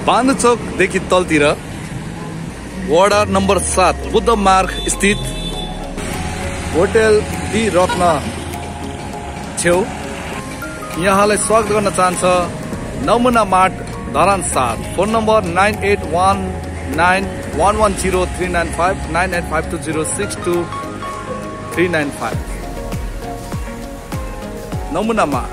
बानुचोकदेखि तलतिर वडा नम्बर 7 बुद्ध मार्ग स्थित होटल दी रत्न छेउ यहाँलाई स्वागत गर्न चाहन्छ नमुना मार्ट धरान 7। फोन नम्बर 9819110395 9852062395 नमुना मार्ट।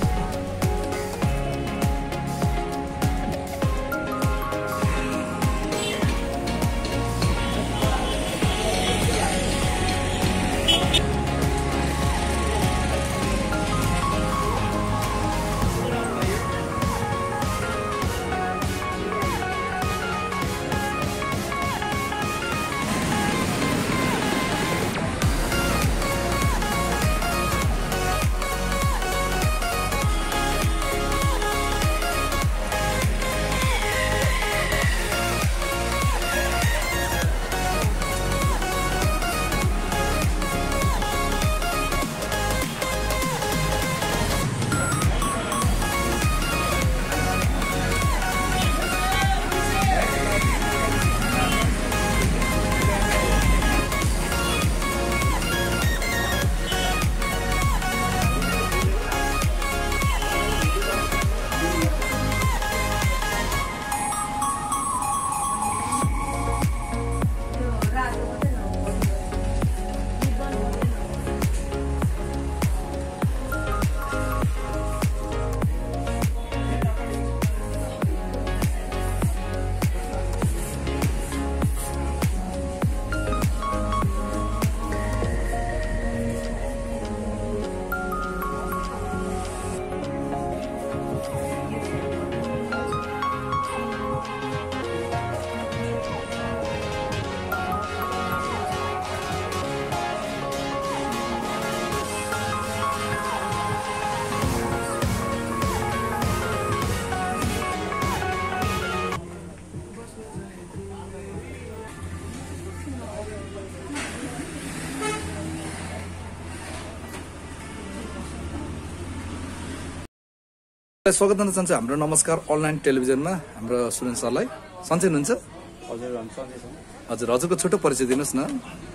स्वागत गर्न चाहन्छु हाम्रो नमस्कार अनलाइन टेलिभिजनमा हाम्रो सुरेन सरलाई। सन्चै हुनुहुन्छ? हजुर हम सन्चै छौं। हजुर हजुरको छोटो परिचय दिनुस् न।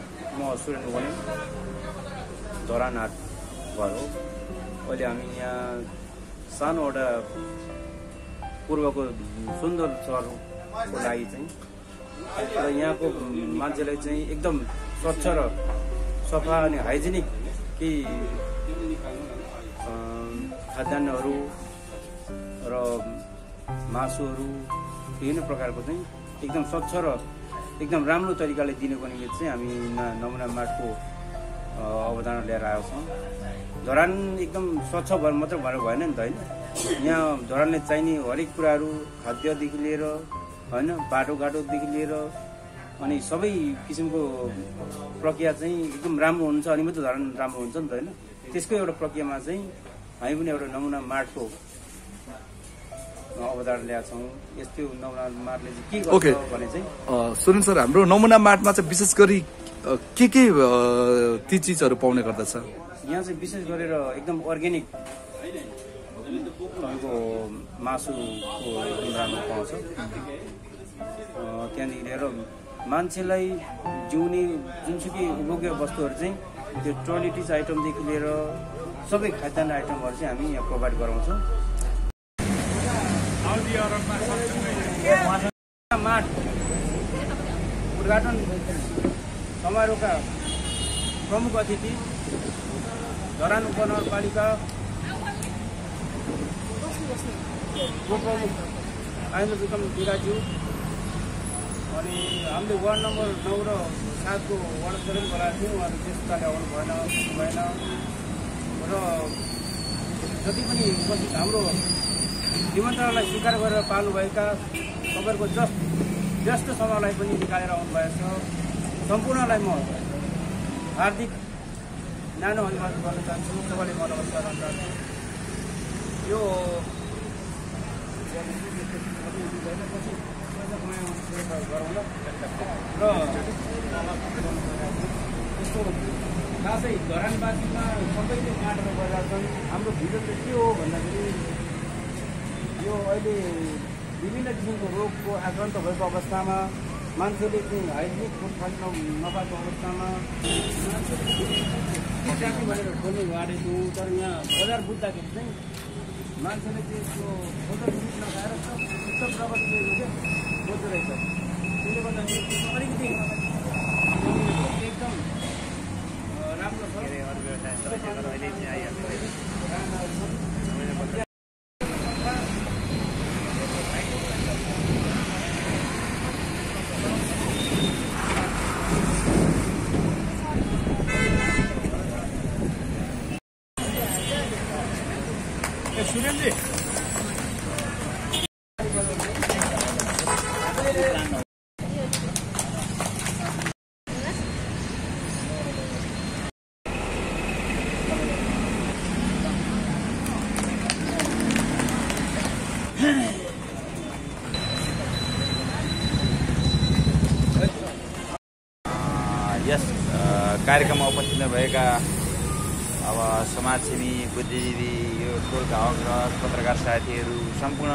म सुरेन हो भने धरान हाट घर हो। अहिले हामी यहाँ सानो एउटा पूर्वको सुन्दर सहरको लागि चाहिँ र यहाँको मान्छेलाई चाहिँ एकदम स्वच्छ र सफा अनि हाइजेनिक कि खाद्यान्नहरू र मासुहरू विभिन्न प्रकारको चाहिँ एकदम स्वच्छ र एकदम राम्रो तरिकाले दिनको निम्ति चाहिँ हामी नमुना मार्टको अवधारणा लिएर आएको छौँ। धरान एकदम स्वच्छ भएर मात्र भएन नि त होइन। यहाँ धरानले चाहिने हरेक कुराहरू खाद्यदेखि लिएर होइन बाटोघाटोदेखि लिएर अनि सबै किसिमको प्रक्रिया चाहिँ एकदम राम्रो हुन्छ अनि मात्रै धरान राम्रो हुन्छ नि त होइन। त्यसको एउटा प्रक्रियामा चाहिँ हामी पनि एउटा नमुना मार्टको अवधारणा ल्याएका छौँ। यस्तो नमुना मार्टले चाहिँ के गर्छ भने चाहिँ सुरेन सर हाम्रो नमुना मार्टमा चाहिँ विशेष गरी के ती चिजहरू पाउने गर्दछ? यहाँ चाहिँ विशेष गरेर एकदम अर्ग्यानिक तपाईँको मासुको राम्रो पाउँछ। त्यहाँदेखि लिएर मान्छेलाई जिउने जुनसुकै उपभोग्य वस्तुहरू चाहिँ त्यो टोइलेटिज आइटमदेखि लिएर सबै खाद्यान्न आइटमहरू चाहिँ हामी यहाँ प्रोभाइड गराउँछौँ। मार्ट उद्घाटन समारोहका प्रमुख अतिथि धरान उपनगरपालिका उपप्रमुख आइन्द्र विक्रम विराज्यू अनि हामीले वार्ड नम्बर 9 र 7 को वार्ड अध्यक्ष बोलाएको थियौँ। उहाँले त्यस आउनु भएन र जति पनि उपस्थित हाम्रो निमन्त्रणालाई स्वीकार गरेर पाल्नुभएका तपाईँहरूको व्यस्त समयलाई पनि निकालेर आउनुभएछ सम्पूर्णलाई म हार्दिक न्यानो अभिवादन गर्न चाहन्छु। तपाईँले म नमस्कार गर्न चाहन्छु। यो खासै धरानवासीमा सबैले काटेर गइरहेका छन्। हाम्रो भिडियो चाहिँ के हो भन्दाखेरि यो अहिले विभिन्न किसिमको रोगको आक्रान्त भएको अवस्थामा मान्छेले चाहिँ हाइजिनिक फुड खान नपाएको अवस्थामा ट्राफिक भनेर खोल्ने गाडेको तर यहाँ बजार बुझ्दाखेरि चाहिँ मान्छेले चाहिँ त्यो फोटो फिट नखाएर सब प्रगति लिएको चाहिँ बोल्दो रहेछ। त्यसले गर्दाखेरि अलिकति एकदम राम्रो छ। सुरेन्द्र यस कार्यक्रममा उपस्थित भएका अब समाजसेवी बुद्धिजीवी यो टोलका अग्रज पत्रकार साथीहरू सम्पूर्ण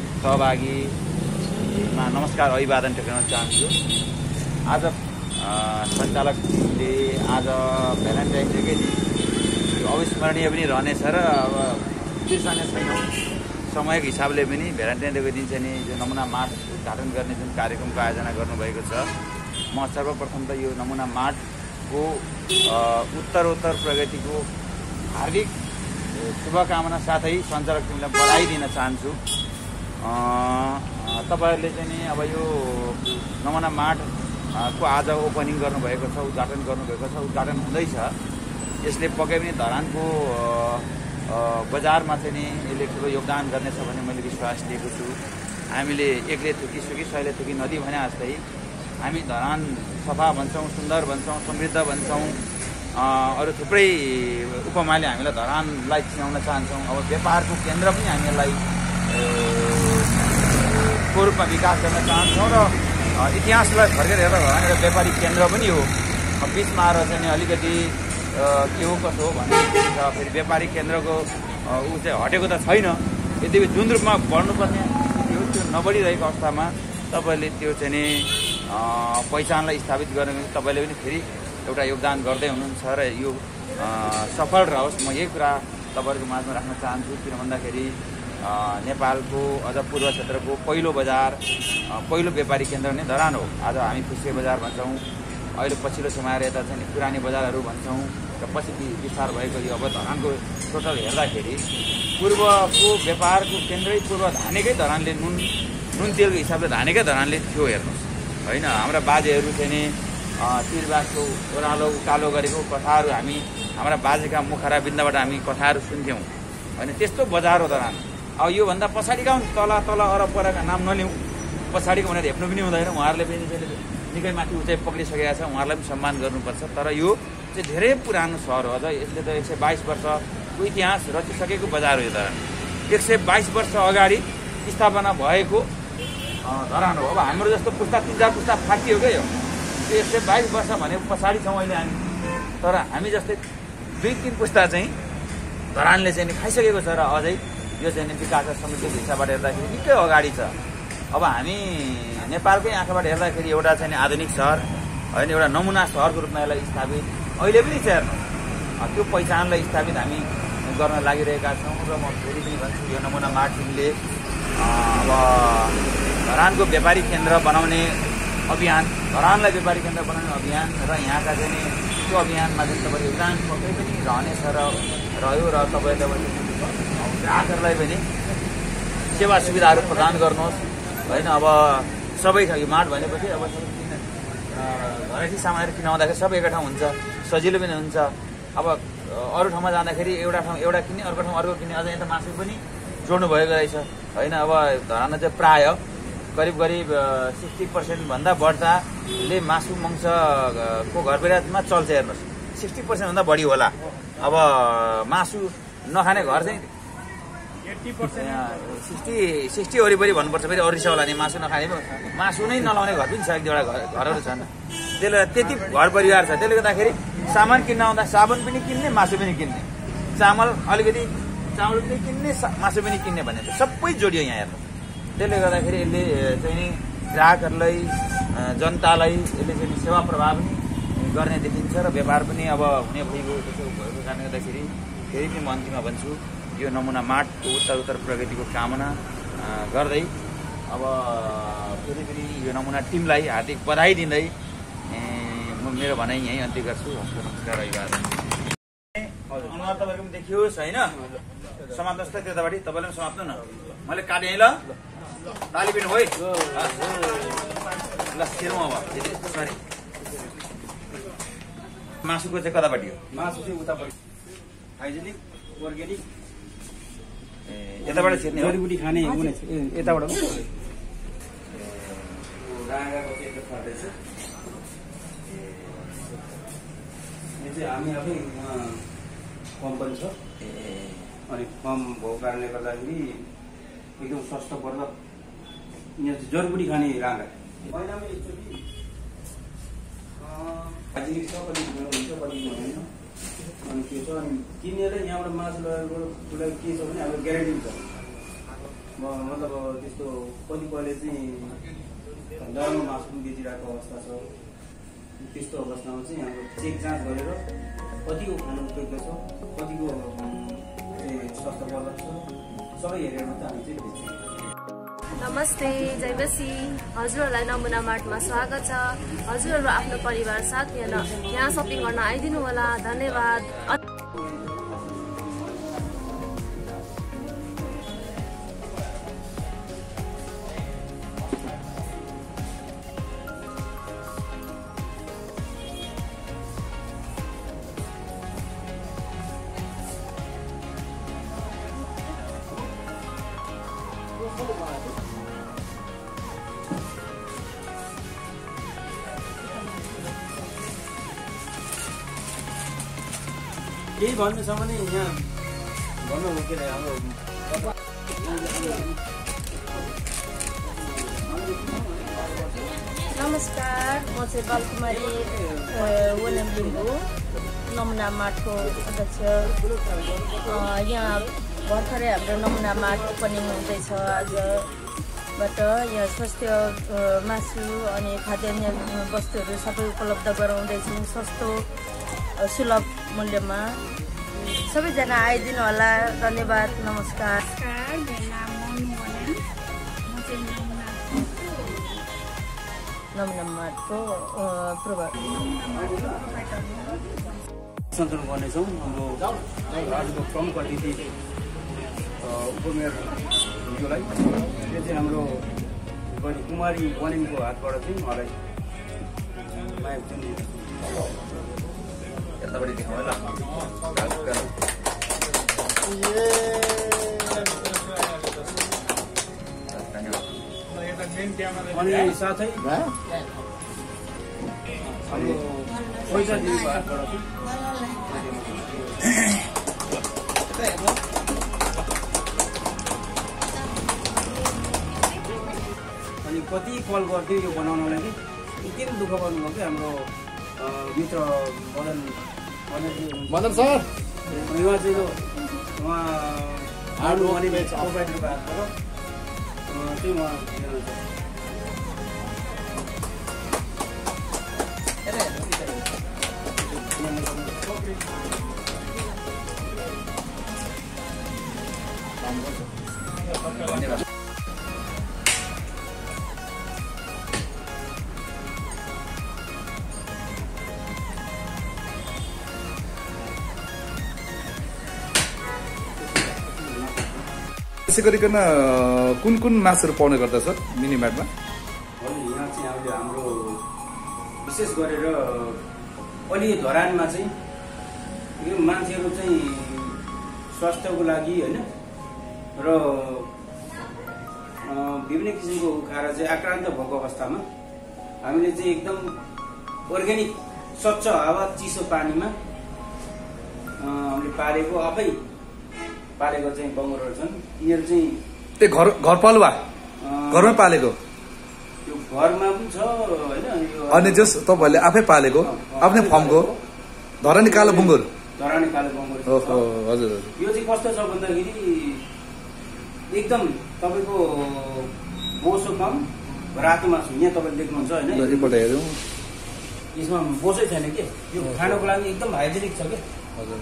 सहभागीमा नमस्कार अभिवादन टक्राउन चाहन्छु। आज सञ्चालकले आज भ्यालेन्टाइन डेकै दिन अविस्मरणीय पनि रहनेछ र अब बिर्सने छैन। समयको हिसाबले पनि भ्यालेन्टाइन डेको दिन चाहिँ नि जो नमुना मार्ट उद्घाटन गर्ने जुन कार्यक्रमको आयोजना गर्नुभएको छ, म सर्वप्रथम त यो नमुना मार्टको उत्तरोत्तर प्रगतिको हार्दिक शुभकामना साथै सञ्चालक टिमलाई बधाई दिन चाहन्छु। तपाईँहरूले चाहिँ नि अब यो नमुना मार्टको आज ओपनिङ गर्नुभएको छ, उद्घाटन गर्नुभएको छ, उद्घाटन हुँदैछ। यसले पक्कै पनि धरानको बजारमा चाहिँ नि यसले ठुलो योगदान गर्नेछ भन्ने मैले विश्वास लिएको छु। हामीले एकले थुकी सुकी सयले थुकी नदी भने जस्तै हामी धरान सफा भन्छौँ, सुन्दर भन्छौँ, समृद्ध भन्छौँ, अरू थुप्रै उपमाले हामीलाई धरानलाई चिनाउन चाहन्छौँ। अब व्यापारको केन्द्र पनि हामीलाई को रूपमा विकास गर्न चाहन्छौँ र इतिहासलाई फर्केर हेर्दा धरान एउटा व्यापारिक केन्द्र पनि हो। बिचमा आएर चाहिँ अलिकति के हो कसो हो भने फेरि व्यापारिक केन्द्रको ऊ चाहिँ हटेको त छैन। यद्यपि जुन रूपमा बढ्नुपर्ने त्यो त्यो नबढिरहेको अवस्थामा तपाईँले त्यो चाहिँ नि पहिचानलाई स्थापित गर्ने तपाईँले पनि फेरि एउटा योगदान गर्दै हुनुहुन्छ र यो सफल रहोस्। म यही कुरा तपाईँहरूको माझमा राख्न चाहन्छु। किन भन्दाखेरि नेपालको अझ पूर्व क्षेत्रको पहिलो बजार, पहिलो व्यापारिक केन्द्र नै धरान हो। आज हामी खुसी बजार भन्छौँ, अहिले पछिल्लो समय आएर यता चाहिँ पुरानी बजारहरू भन्छौँ र पछि विस्तार भएको यो अब धरानको टोटल हेर्दाखेरि पूर्वको व्यापारको केन्द्रै पूर्व धानेकै धरानले नुन तेलको हिसाबले धानेकै धरानले थियो हेर्नुहोस् होइन। हाम्रा बाजेहरू चाहिँ नि तिरबासको ओह्रालो उकालो गरेको कथाहरू हाम्रा बाजेका मुखरा बिन्दबाट हामी कथाहरू सुन्थ्यौँ होइन। त्यस्तो बजार हो धरान। अब योभन्दा पछाडिका तल तल अरपरका नाम नलिउँ, पछाडिको भनेर हेप्नु पनि हुँदैन। उहाँहरूले पनि निकै माथि उचाइ पक्रिसकेका छ, उहाँहरूलाई पनि सम्मान गर्नुपर्छ। तर यो चाहिँ धेरै पुरानो सहर हो। अझ यसले त 122 वर्षको इतिहास रचिसकेको बजार हो यो धरान। 122 वर्ष अगाडि स्थापना भएको धरान हो। अब हाम्रो जस्तो पुस्ता 3-4 पुस्ता फाटियो क्या यो 122 वर्ष भने पछाडि छौँ अहिले हामी। तर हामी जस्तै 2-3 पुस्ता चाहिँ धरानले चाहिँ खाइसकेको छ र अझै यो चाहिँ विकास र समृद्धिको हिसाबबाट हेर्दाखेरि निकै अगाडि छ। अब हामी नेपालकै आँखाबाट हेर्दाखेरि एउटा चाहिँ आधुनिक सहर होइन, एउटा नमुना सहरको रूपमा यसलाई स्थापित अहिले पनि छ हेर्नु। त्यो पहिचानलाई स्थापित हामी गर्न लागिरहेका छौँ र म फेरि पनि भन्छु यो नमुना मार्ट टिमले अब धरानको व्यापारिक केन्द्र बनाउने अभियान, धरानलाई व्यापारिक केन्द्र बनाउने अभियान र यहाँका चाहिँ त्यो अभियानमा चाहिँ तपाईँको योगदान पक्कै पनि रहनेछ र रह्यो र तपाईँले ग्राहकहरूलाई पनि सेवा सुविधाहरू प्रदान गर्नुहोस् होइन। अब सबै यो मार्ट भनेपछि अब घरेसी सामानहरू किन आउँदाखेरि सबै एकै ठाउँ हुन्छ, सजिलो पनि हुन्छ। अब अरू ठाउँमा जाँदाखेरि एउटा ठाउँ एउटा किन्ने, अर्को ठाउँ अर्को किन्ने। अझ यहाँ त मासु पनि जोड्नु भएको रहेछ होइन। अब धरानमा चाहिँ प्रायः करिब 60% भन्दा बढ्ताले मासु मङ्सको घर परिवारमा चल्छ हेर्नुहोस्। 60% भन्दा बढी होला। अब मासु नखाने घर चाहिँ 60 वरिपरि भन्नुपर्छ। फेरि अरू रिसा होला नि मासु नखाने, मासु नै नलाउने घर पनि छ, 1-2वटा घरहरू छन्। त्यसले त्यति घर परिवार छ। त्यसले गर्दाखेरि सामान किन्न आउँदा साबुन पनि किन्ने, मासु पनि किन्ने, चामल अलिकति चामल पनि किन्ने, मासु पनि किन्ने भन्ने सबै जोडियो यहाँ हेर्नु। त्यसले गर्दाखेरि यसले चाहिँ ग्राहकहरूलाई जनतालाई यसले चाहिँ सेवा प्रभाव पनि गर्ने देखिन्छ र व्यापार पनि अब हुने भइगयो। त्यसो भएको कारणले गर्दाखेरि फेरि पनि म अन्तिममा भन्छु यो नमुना मार्टको उत्तर प्रगतिको कामना गर्दै अब फेरि पनि यो नमुना टिमलाई हार्दिक बधाई दिँदै म मेरो भनाइ यहीँ अन्त्य गर्छु। नमस्कार। अनुहार तपाईँको पनि देखियोस् होइन, समात्नुहोस् त त्यतापट्टि, तपाईँले पनि समात्नु न, मैले काटेँ ल, ताली पनि है ल। छिरौँ अब सरी, मासुको चाहिँ कतापट्टि हो? मासु चाहिँ उतापट्टि हाइजेनिक अर्ग्यानिक यताबाट छिर्ने हो, जडीबुटी खाने यताबाट यो चाहिँ हामी आफै कम पनि छ अनि कम भएको कारणले गर्दाखेरि एकदम सस्तो पर्दा यहाँ चाहिँ जडीबुटी खाने राँगा महिनामा एकचोटि हाइजेनिक छ, कति हुन्छ कति हुँदैन अनि के छ। अनि किनेर यहाँबाट मासु लगेकोलाई के छ भने हाम्रो ग्यारेन्टी छ, मतलब त्यस्तो कतिपयले चाहिँ नराम्रो मासु पनि बेचिरहेको अवस्था छ। त्यस्तो अवस्थामा चाहिँ हाम्रो चेक जाँच गरेर कतिको खानु उपयुक्त छ, कतिको सस्तो पर्दछ सबै हेरेर मात्रै हामी चाहिँ बेच्छौँ। नमस्ते, जयबसी। हजुरहरूलाई नमुना मार्टमा स्वागत छ। हजुरहरू आफ्नो परिवार साथ यहाँ सपिङ गर्न आइदिनु होला। धन्यवाद। केही भन्नु छ भने यहाँ भन्नु के अरे हाम्रो नमस्कार, म चाहिँ बालकुमारी लिम्बू, नमुना मार्टको अध्यक्ष। यहाँ भर्खरै हाम्रो नमुना मार्ट ओपनिङ हुँदैछ आजबाट। यहाँ स्वास्थ्य मासु अनि खाद्यान्न वस्तुहरू सबै उपलब्ध गराउँदैछौँ सस्तो सुलभ मूल्यमा। सबैजना आइदिनु होला। धन्यवाद। नमस्कार। मेरो नाम मनु, म चाहिँ नमुना मार्टको सञ्चालन गर्नेछौँ। हाम्रो राज्यको प्रमुख अतिथि उपमेयर हुनुलाई यो चाहिँ हाम्रो बहिनी कुमारी बनिङको हातबाट चाहिँ मलाई माया चाहिँ यतापट्टि देखाउँ ल। अनि साथै हाम्रो पैसा दिनुको हातबाट अनि कति कल गर्थ्यो यो बनाउनलाई कि एकदम दुःख गर्नुभयो कि हाम्रो मित्र मदन सर उहाँ चाहिँ उहाँ हार्ड मनी प्रोभाइडरको हातबाट चाहिँ उहाँ धन्यवाद। त्यसै गरिकन कुन कुन मासुहरू पाउने गर्दछ मिनी मार्टमा? यहाँ चाहिँ अहिले हाम्रो विशेष गरेर अलि धरानमा चाहिँ यो मान्छेहरू चाहिँ स्वास्थ्यको लागि होइन र विभिन्न किसिमको खाएर चाहिँ आक्रान्त भएको अवस्थामा हामीले चाहिँ एकदम अर्ग्यानिक स्वच्छ हावा चिसो पानीमा हामीले पालेको आफै पालेको चाहिँ बङ्गुरहरू छन्। यिनीहरू चाहिँ घरपालुवा घरमै पालेको यो घरमा पनि छ होइन। अनि जस तपाईँहरूले आफै पालेको आफ्नै फर्मको धरानी कालो बुङ्गुर। धरानी कालो बङ्गुर। ओहो हजुर। यो चाहिँ कस्तो छ भन्दाखेरि एकदम तपाईँको बोसो कम रातो मासु यहाँ तपाईँले देख्नुहुन्छ होइन एकपल्ट हेरौँ। यसमा बोसै छैन के यो खानको लागि एकदम हाइजेनिक छ क्या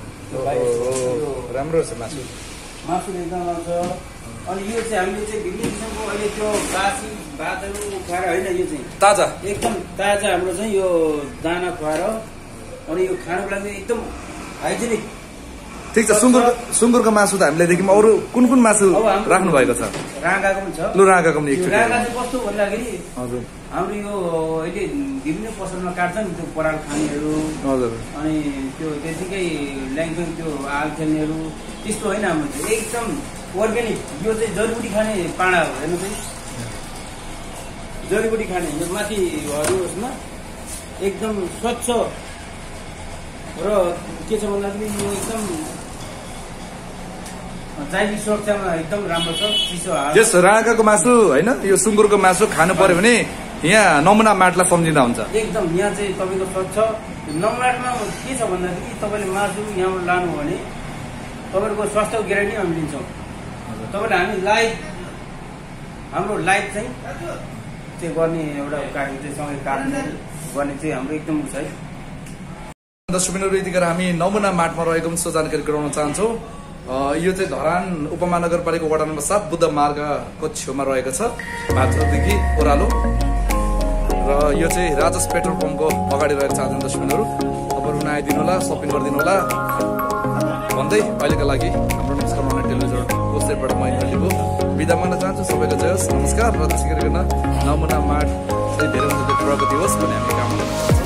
राम्रो छ मासु एकदम आउँछ। अनि यो चाहिँ हामीले चाहिँ भिन्न किसिमको अहिले त्यो बासी भातहरू खुवाएर होइन यो चाहिँ ताजा एकदम ताजा हाम्रो चाहिँ यो दाना खुवाएर अनि यो खानको लागि एकदम हाइजेनिक। ठिक छ। सुँगुरको मासु त हामीले देख्यौँ। अरू कुन कुन मासु राख्नु भएको छ? राँगाको पनि छ। लु राँगाको पनि एकचोटि। राँगा चाहिँ कस्तो भन्दाखेरि हजुर हाम्रो यो अहिले विभिन्न पसलमा काट्छ नि त्यो पराल खानेहरू हजुर अनि त्यो त्यतिकै ल्याङ्ग्वेज त्यो आल खेल्नेहरू त्यस्तो होइन। हाम्रो चाहिँ एकदम अर्ग्यानिक। यो चाहिँ जडीबुटी खाने पाडा हो हेर्नु चाहिँ जडीबुटी खाने यो माथिहरू उसमा एकदम स्वच्छ र के छ भन्दाखेरि यो एकदम जैविक सुरक्षामा एकदम राम्रो छ। चिसो यस राँगाको मासु होइन यो सुँगुरको मासु खानु पर्यो भने यहाँ नमुना माटलाई सम्झिँदा हुन्छ। एकदम यहाँ चाहिँ तपाईँको स्वच्छ नमुनामा के छ भन्दाखेरि तपाईँले मासु यहाँबाट लानु हो भने तपाईँको स्वास्थ्यको ग्यारेन्टी हामी लिन्छौँ। तपाईँले हामी लाइभ हाम्रो लाइभ चाहिँ गर्ने एउटा कार्य चाहिँ सँगै काट्ने गर्ने चाहिँ हाम्रो एकदम छ है। दर्शकबिनहरू यतिखेर हामी नमुना माटमा रहेको पनि सो जानकारी गराउन चाहन्छौँ। यो चाहिँ धरान उपमहानगरपालिका वडा नम्बर 7 बुद्ध मार्गको छेउमा रहेको छ भातदेखि ओह्रालो र यो चाहिँ राजस पेट्रोल पम्पको अगाडि रहेको छ। आदरणीय दर्शकबिनहरू तपाईँहरू पनि आइदिनु होला, सपिङ गरिदिनु होला भन्दै अहिलेका लागि हाम्रो नमस्कार टेलिभिजन वेबसाइटबाट म इन्टरभ्यूको बिदा माग्न चाहन्छु। सबैको जय होस्, नमस्कार। र त्यसै गरिकन नमुना माट चाहिँ धेरै प्रगति होस् भन्ने हामी कामना गर्छौँ।